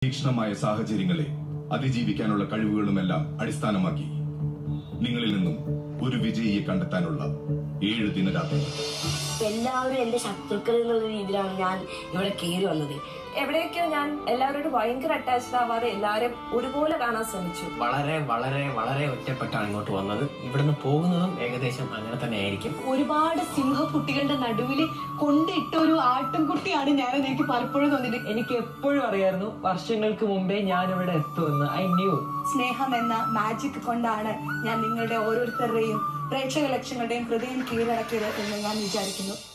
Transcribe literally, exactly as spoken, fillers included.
തീക്ഷ്ണമായ സാഹചര്യങ്ങളെ അതിജീവിക്കാനുള്ള കഴിവുകളുമെല്ലാം അടിസ്ഥാനമാക്കി നിങ്ങളിൽ നിന്നും ഒരു വിജയിയെ കണ്ടെത്താനുള്ള ഏഴ് ദിനരാത്രങ്ങൾ. എല്ലാവരും എന്റെ ശത്രുക്കൾ എന്നുള്ള രീതിയിലാണ് ഞാൻ ഇവിടെ കയറി വന്നത്. എവിടെയൊക്കെയോ ഞാൻ എല്ലാവരോടും ഭയങ്കര അറ്റാച്ച്ഡ് ആവാതെ എല്ലാവരും ഒരുപോലെ കാണാൻ ശ്രമിച്ചു. വളരെ വളരെ വളരെ ഒറ്റപ്പെട്ടാണ് ഇങ്ങോട്ട് വന്നത്. ഇവിടുന്ന് പോകുന്നതും ഏകദേശം അങ്ങനെ തന്നെ ആയിരിക്കും. ഒരുപാട് സിംഹക്കുട്ടികളുടെ നടുവിൽ കൊണ്ടിട്ട ഒരു ആട്ടിൻകുട്ടിയാണ് ഞാൻ. എനിക്ക് പലപ്പോഴും തോന്നിയിട്ട് എനിക്ക് എപ്പോഴും അറിയായിരുന്നു വർഷങ്ങൾക്ക് മുമ്പേ ഞാൻ ഇവിടെ എത്തുമെന്ന്. I knew. സ്നേഹം എന്ന മാജിക് കൊണ്ടാണ് ഞാൻ നിങ്ങളുടെ ഓരോരുത്തരുടെയും പ്രേക്ഷക ലക്ഷ്യങ്ങളുടെയും ഹൃദയം കീഴടക്കിയത് എന്ന് ഞാൻ വിചാരിക്കുന്നു.